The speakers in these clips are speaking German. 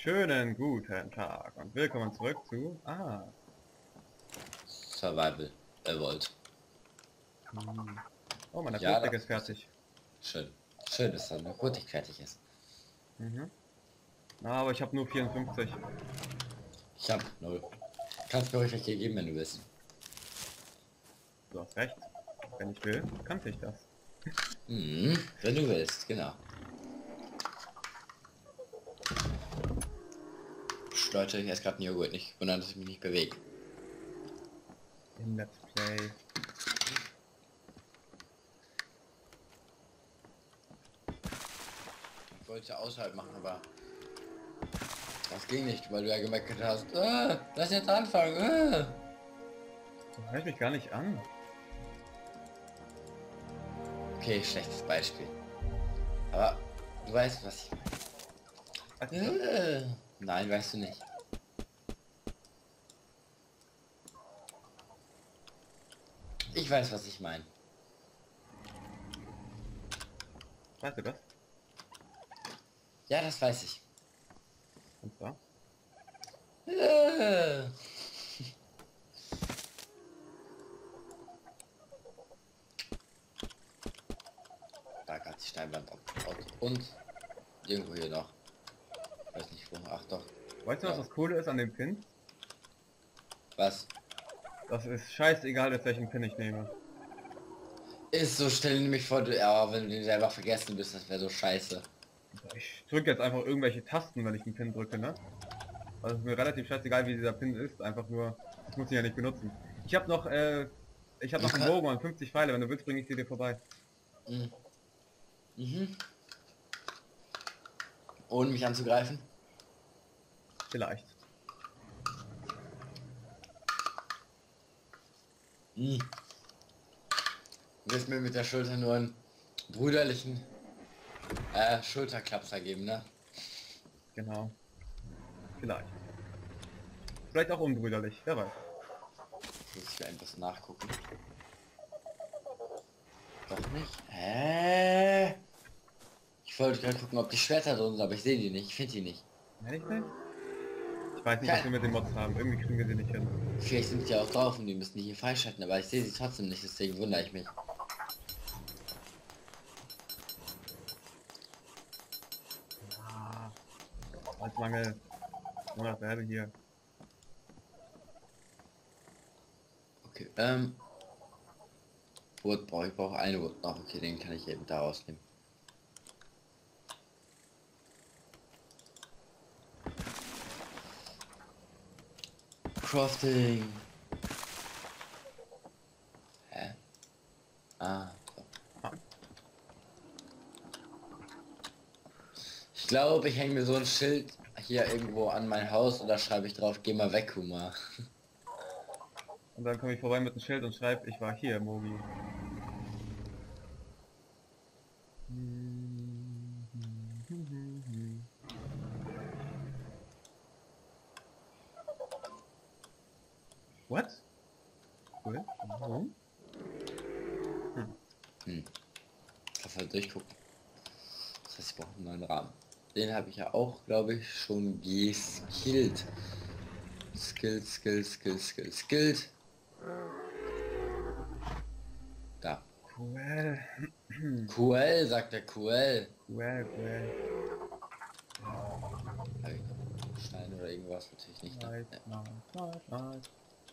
Schönen guten Tag und willkommen zurück zu... Survival Evolved. Oh, meine Ja, Brotdecke das ist ist lustig. fertig. Schön. Schön, dass dann Rotik fertig ist. Na, aber ich habe nur 54. Ich hab 0. Kannst mir ruhig welche geben, wenn du willst. Du hast recht. Wenn ich will, kann ich das. Wenn du willst, genau. Leute, ich esse gerade einen Joghurt, nicht wundern, dass ich mich nicht bewege. Im Let's Play. Ich wollte außerhalb machen, aber das ging nicht, weil du ja gemeckert hast. Lass jetzt anfangen. Das hört mich gar nicht an. Okay, schlechtes Beispiel. Aber du weißt, was ich Weißt du das? meine. Nein, weißt du nicht. Ich weiß, was ich meine. Weißt du das? Ja, das weiß ich. Und zwar? Da gerade die Steinwand abgebaut. Und irgendwo hier noch. Ich weiß nicht wo. Ach doch. Weißt du, was Ja. das Coole ist an dem Pin? Was? Das ist scheißegal, jetzt welchen Pin ich nehme. Ist so, stell dir nämlich vor, du, ja, wenn du den selber vergessen bist, das wäre so scheiße. Ich drücke jetzt einfach irgendwelche Tasten, wenn ich den Pin drücke, ne? Also ist mir relativ scheißegal, wie dieser Pin ist. Einfach nur, das muss ich ja nicht benutzen. Ich habe noch, einen Bogen und 50 Pfeile. Wenn du willst, bringe ich sie dir vorbei. Ohne mich anzugreifen. Vielleicht. Du wirst mir mit der Schulter nur einen brüderlichen Schulterklapser geben, ne? Genau. Vielleicht. Vielleicht auch unbrüderlich, wer weiß. Muss ich etwas nachgucken. Doch nicht? Hä? Ich wollte gerade gucken, ob die Schwerter drin sind, aber ich sehe die nicht. Ich finde die nicht. Ehrlich nicht? Ich weiß nicht, was wir mit den Mods haben. Irgendwie kriegen wir sie nicht hin. Vielleicht sind die auch drauf und die müssen die hier freischalten, aber ich sehe sie trotzdem nicht, deswegen wundere ich mich. Als Mangel. Nur dasselbe hier. Okay, Wood brauche ich, brauche eine Wood noch. Okay, den kann ich eben da rausnehmen. Crafting. Hä? So. Ich glaube, ich hänge mir so ein Schild hier irgendwo an mein Haus und da schreibe ich drauf, geh mal weg, Kuma. Und dann komme ich vorbei mit dem Schild und schreibe, ich war hier, Mogi. What? Cool. Warum? Kannst halt durchgucken. Das heißt, ich brauche einen neuen Rahmen. Den habe ich ja auch, glaube ich, schon geskillt. Skillt. Da. Cool. QL, sagt der QL. Cool. Hab ich noch Stein oder irgendwas? Natürlich nicht. Ne? Nice.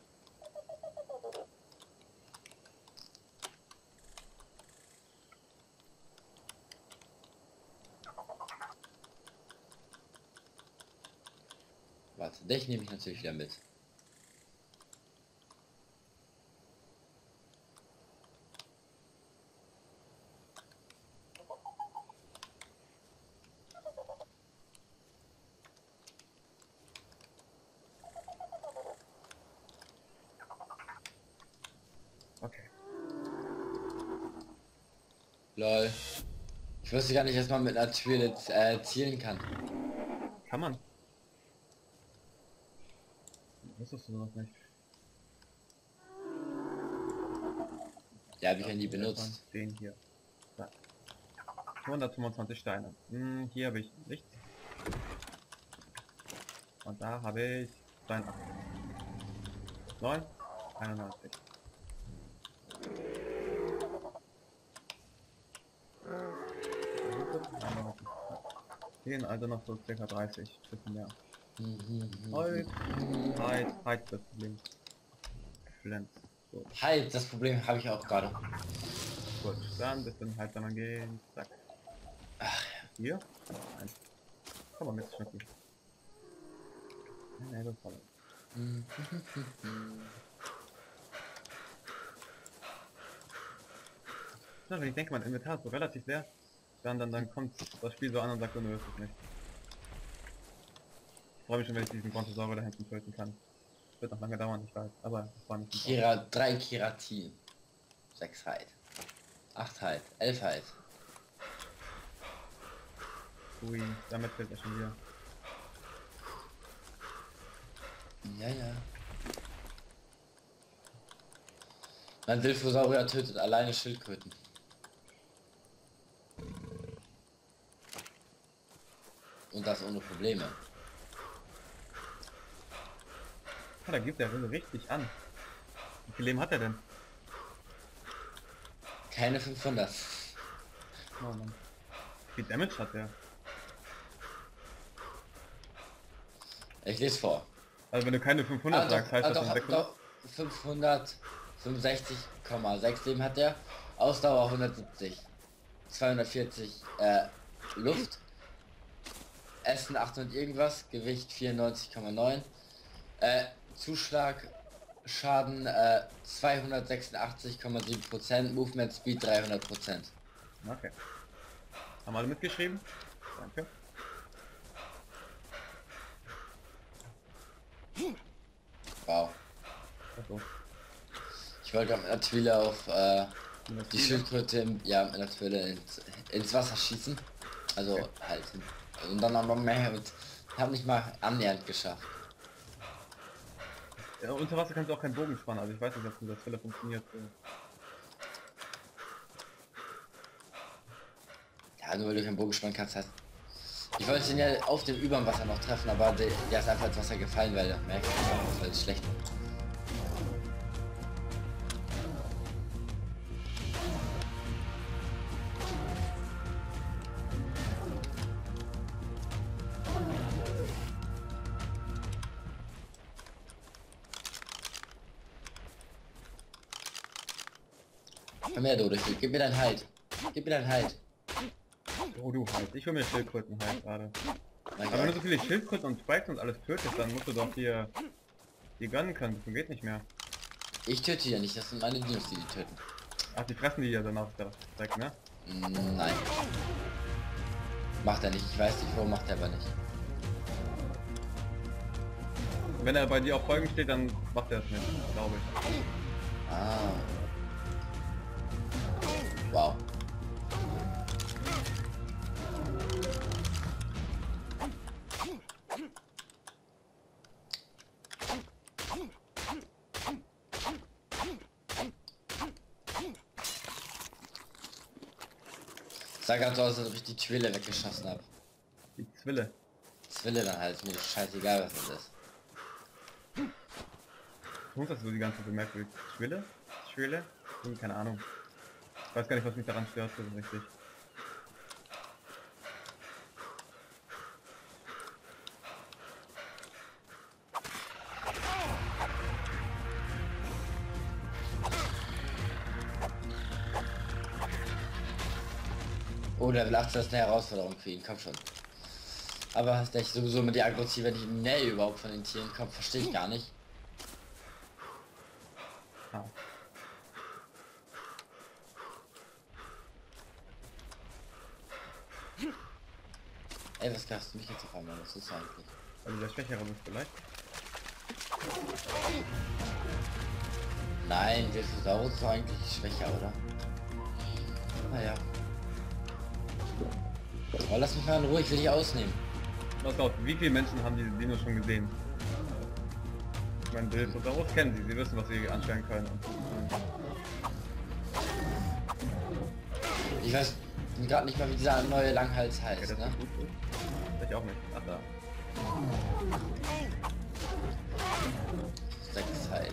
Warte, dich nehme ich natürlich wieder mit. Okay. Lol. Ich wusste gar nicht, dass man mit einer Tür zielen kann. Kann man. Wusstest du noch nicht? Ja, habe ich ja nie benutzt. Den hier. Da. 125 Steine. Hier habe ich nichts. Und da habe ich 82. 9, 91. Gehen also noch so ca. 30 Stück mehr. Holz, Heiz das Problem. Flens. So, Halt, das Problem habe ich auch gerade. gut, dann bisschen Heiz dann gehen. Zack. Hier? Nein. Komm mal mit, Schnecki. Nein, das war ja, wenn ich denke, mein Inventar ist so relativ leer, dann kommt das Spiel so an und sagt, du ist es nicht. Ich freue mich schon, wenn ich diesen Brontosaurus da hinten töten kann. Wird noch lange dauern, ich weiß, aber das war nicht. 3 Keratin. 6 Halt. 8 Halt. 11 Halt. Ui, damit fehlt er schon wieder. Ja, ja. Mein Dilphosaurier tötet alleine Schildkröten. Und das ohne Probleme. Ja, da gibt er so richtig an. Wie viel Leben hat er denn? Keine 500. Oh Mann. Wie viel Damage hat er? Ich lese vor. Also wenn du keine 500 sagst, heißt das doch, dann 600? doch, 565,6 Leben hat der. Ausdauer 170. 240 Luft. Essen 800 irgendwas. Gewicht 94,9. Zuschlag Schaden 286,7%. Movement Speed 300%. Okay. Haben alle mitgeschrieben? Danke. Wow. Achso. Ich wollte gerade mit einer Twille auf die Schildkröte in der Twille ins Wasser schießen. Also okay. halt. Und dann aber mehr und habe nicht mal annähernd geschafft. Ja, unter Wasser kannst du auch keinen Bogen spannen, also ich weiß nicht, ob das Fälle funktioniert. Ja, nur weil du keinen Bogen spannen kannst, heißt. Ich wollte ihn ja auf dem überm Wasser noch treffen, aber der ist einfach ins Wasser gefallen, weil der merkt, das ist schlecht. Komm her, Dodo, gib mir dein Halt. Gib mir dein Halt. Oh du halt, ich hol mir Schildkröten halt gerade. Mein Aber wenn du Gott. so viele Schildkröten und Spikes und alles tötest, dann musst du doch hier die gönnen können, das geht nicht mehr. Ich töte ja nicht, das sind meine Dinos, die töten. Ach, die fressen die ja dann auch direkt, ne? Nein. Macht er nicht, ich weiß nicht, warum macht er aber nicht. Wenn er bei dir auf Folgen steht, dann macht er es nicht, glaube ich. Ah. Wow. Sah gerade so aus, als ob ich die Twille weggeschossen habe. Die Zwille. Zwille dann halt, mir ist scheißegal, was das ist. Ich muss das so die ganze Zeit bemerken. Schwille? Schwille? Keine Ahnung. Ich weiß gar nicht, was mich daran stört, so richtig. Oh, Level 18 ist eine Herausforderung für ihn, komm schon. Aber dass ich sowieso mit der aggressive die Nähe überhaupt von den Tieren kommt, verstehe ich gar nicht. Ah. Ey, was greifst du mich jetzt auf einmal? Was ist eigentlich? Also der Schwächere ist vielleicht. Nein, der Thesaurus ist doch eigentlich schwächer, oder? Naja. Aber lass mich mal in Ruhe, ich will dich ausnehmen. Was auf, wie viele Menschen haben diese Dinos schon gesehen? Ich meine, Dilphosaurus kennen sie wissen, was sie anstellen können. Ich weiß gerade nicht mal, wie dieser neue Langhals heißt, Okay, das ne? ist gut. Ich auch nicht. Ach da. Sechs halt.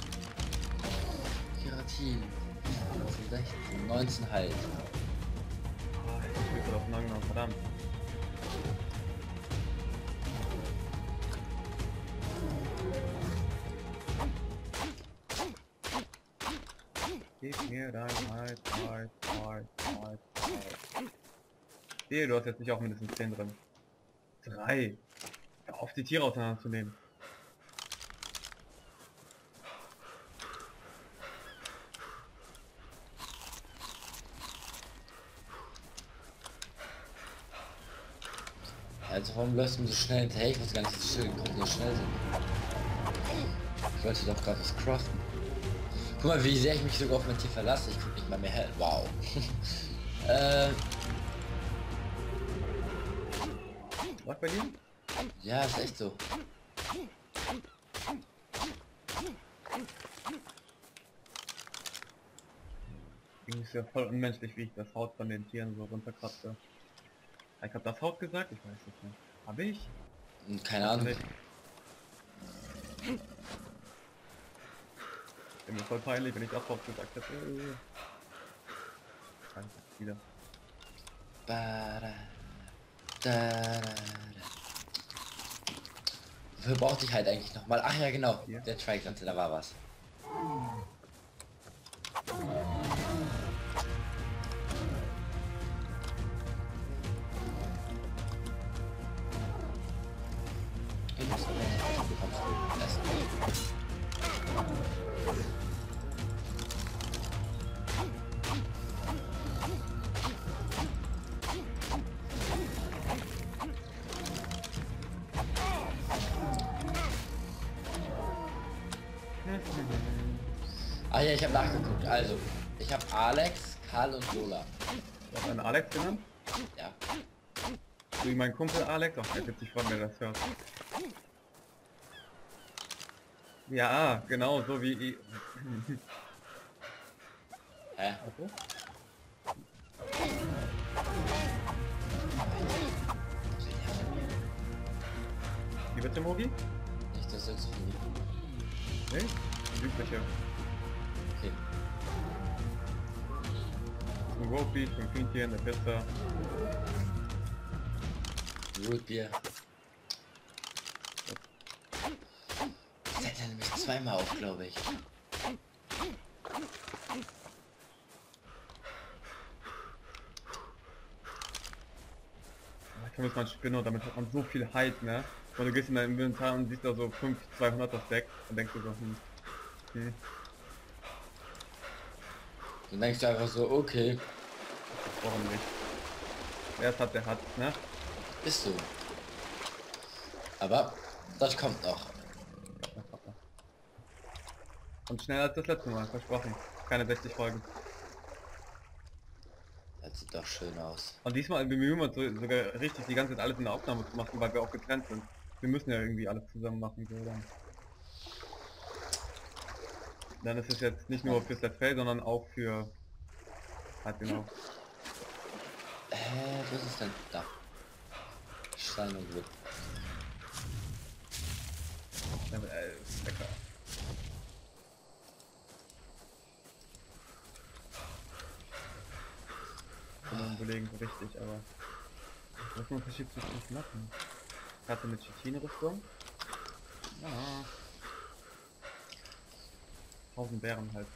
Keratin. 16, 19 halt. Ah, ich bin voll aufeinander, verdammt. Gib mir dein Halt. Sehe, du hast jetzt nicht auch mindestens 10 drin. 3. Hör auf, die Tiere auseinanderzunehmen. Also warum läufst du mir so schnell hinterher? Ich weiß gar nicht, dass die Schildkröten so schnell sind. Ich wollte doch gerade was craften. Guck mal, wie sehr ich mich sogar auf mein Tier verlasse. Ich krieg nicht mal mehr her. Wow. Was bei dir? Ja, ist echt so. Irgendwie ist ja voll unmenschlich, wie ich das Haut von den Tieren so runterkratze. Ich hab das Haut gesagt? Ich weiß nicht mehr. Hab ich? Keine Ahnung. Nicht. Mir voll peinlich, wenn ich das Haut gesagt hätte. Wieder. Bada, da, da. Wofür brauchte ich halt eigentlich nochmal? Ach ja, genau. Hier. Der Trike, da war was. Ah ja, ich habe nachgeguckt. Also, ich habe Alex, Karl und Lola. Du hast einen Alex genannt? Ja. Du wie mein Kumpel Alex? Ach, der wird sich freuen, wenn er das hört. Ja, genau, so wie ich. Hä? Also? Wie bitte, Mogi? Nicht, dass jetzt für mich. Nee? Die übliche. Okay. Ein Roadbeef, ein Quintchen, eine Pizza. Rootbier. Das hält er nämlich zweimal auf, glaube ich. Da muss man Spinner, damit hat man so viel Hype, ne? Und du gehst in dein Inventar und siehst da so 5 200er Stack und denkst du so, Dann denkst du einfach so, okay, warum nicht? Wer es hat, der hat, ne? ist so. Aber das kommt noch. Und schneller als das letzte Mal, versprochen. Keine 60 Folgen. Das sieht doch schön aus. Und diesmal bemühen wir uns sogar richtig die ganze Zeit alles in der Aufnahme zu machen, weil wir auch getrennt sind. Wir müssen ja irgendwie alles zusammen machen, so dann. Dann ist es jetzt nicht nur fürs Let's Play, sondern auch für... Halt genau. Was ist denn da? Stein und Wood. Lecker. Kann belegen, so richtig, aber... Was man verschiebt sich nicht machen. Karte mit Chitin-Rüstung. Ja. 1000 Bären halt.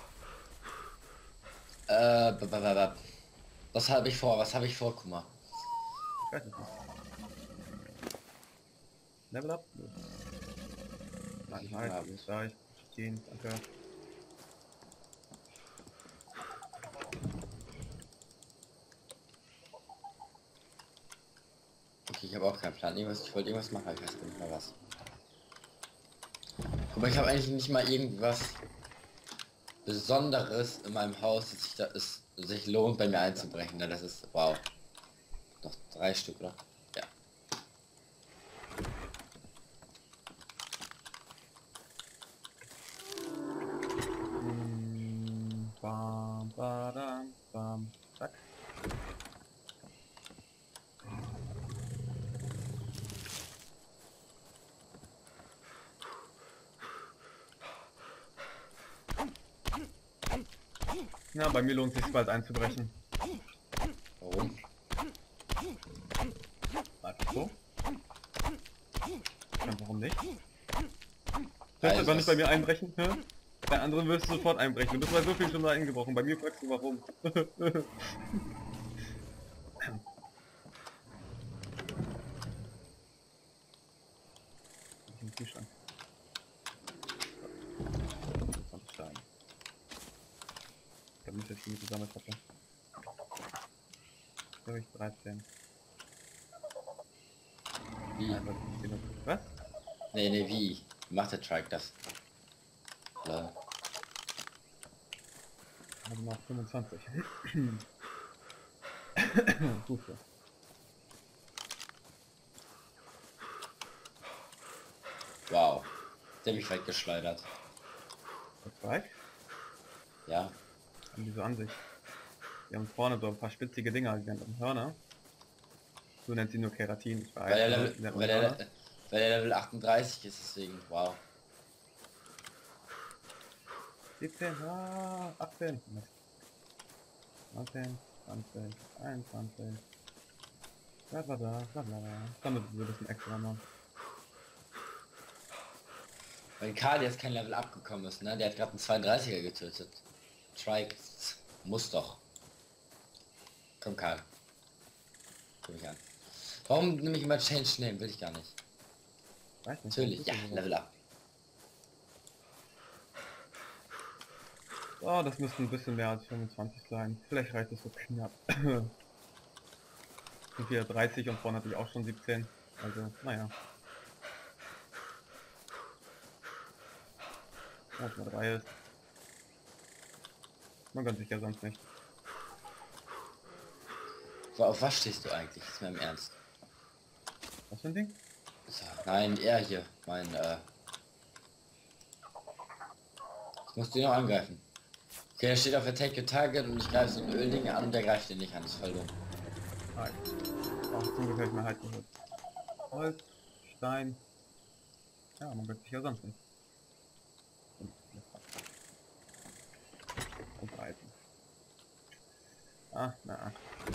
Was habe ich vor? Was habe ich vor? Guck mal. Ich weiß es nicht. Level up? Nein, halt, da ich Chitin, danke. Okay, ich habe auch keinen Plan. Ich wollte irgendwas machen, ich weiß nicht mehr was. Guck mal, ich habe eigentlich nicht mal irgendwas Besonderes in meinem Haus, dass sich lohnt, bei mir einzubrechen. Ne? Das ist wow. Noch 3 Stück, oder? Ja. Bam, badam, bam, zack. Ja, bei mir lohnt es sich bald einzubrechen. Warum? Einfach so. Ja, warum nicht? Also Du kannst nicht bei mir einbrechen, hä? Bei anderen wirst du sofort einbrechen. Du bist bei so viel schon da eingebrochen. Bei mir fragst du warum. Im Kühlschrank. Stein. Ich glaube nicht, dass ich die gesammelt hatte. Glaube ich 13. Wie? Einfach nicht genug. Was? Nee, wie? Wie macht der Trike das? Ja. Also noch 25. Gut so. Wow. Der hat mich weggeschleudert. Das Bike? Ja. Haben die so an sich. Die haben vorne so ein paar spitzige Dinger, die haben Hörner. Du nennst sie nur Keratin. Ich weiß, Weil der Level 38 ist, deswegen. Wow. 17, 18, 19, 20, 21. Bla bla bla bla bla. Damit wir ein bisschen extra machen. Weil Karl jetzt kein Level abgekommen ist, ne? Der hat gerade einen 32er getötet. Trike muss doch. Komm Karl. Guck mich an. Warum nehme ich immer Change Name? Will ich gar nicht. Weiß nicht. Natürlich, ja, Level up. Oh, das müsste ein bisschen mehr als 25 sein. Vielleicht reicht es so knapp. Sind wieder 30 und vorne hatte ich auch schon 17. Also, naja. Was mal 3 ist. Man gönnt sich ja sonst nicht. So, auf was stehst du eigentlich? Ist mir im Ernst. Was für ein Ding? So, nein, er hier. Ich muss den noch angreifen. Okay, er steht auf Attack Your Target und ich greife so ein Ölding an und der greift den nicht an. Das ist voll dumm. Halt. Ach, zum Glück habe ich mal halt gehört. Holz, Stein. Ja, man gönnt sich ja sonst nicht. Und Eisen. Ah, na.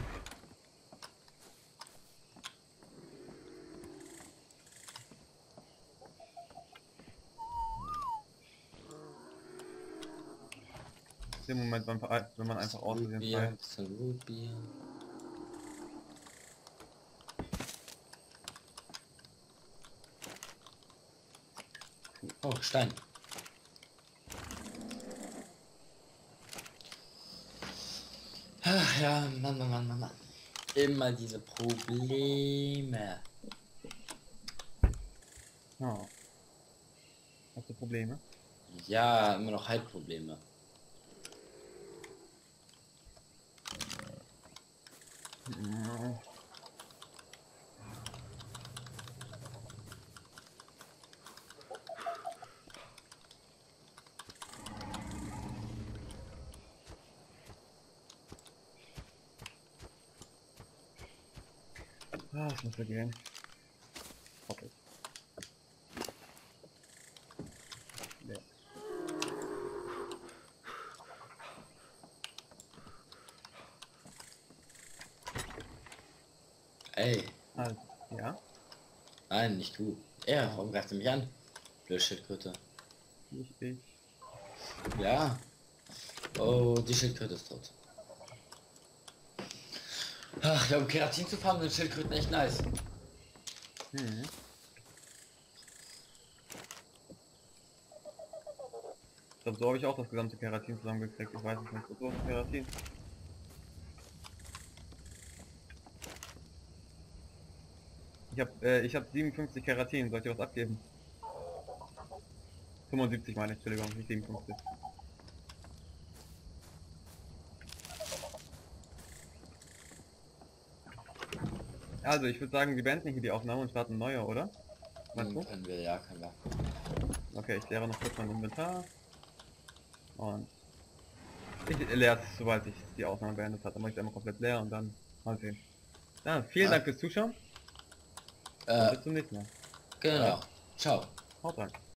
Im Moment, wenn man einfach aus Versehen Rootbeer, Rootbeer. Oh, Stein. Ach ja, Mann. Immer diese Probleme. Oh. Hast du Probleme? Ja, immer noch Halbprobleme. Ah, das muss ja gehen. Hoppe. Ja. Ey, Also, ja. nein, nicht du. Er, warum greift er mich an? Blöde Schildkröte. Nicht ich. Ja. Oh, die Schildkröte ist tot. Ach ja, um Keratin zu farmen sind Schildkröten echt nice. Hm. Ich glaube, so habe ich auch das gesamte Keratin zusammengekriegt. Ich weiß es nicht. So ist Keratin. Ich hab 57 Keratin. Soll ich dir was abgeben? 75 meine ich, Entschuldigung, nicht 57. Also, ich würde sagen, wir beenden hier die Aufnahme und starten neue, oder? Meinst du? Können wir, ja, können wir. Okay, ich leere noch kurz mein Inventar. Und ich leere es, sobald ich die Aufnahme beendet habe. Dann mache ich es einmal komplett leer und dann mal sehen. Ja, vielen Dank fürs Zuschauen. Und bis zum nächsten Mal. Genau. Ciao. Haut rein.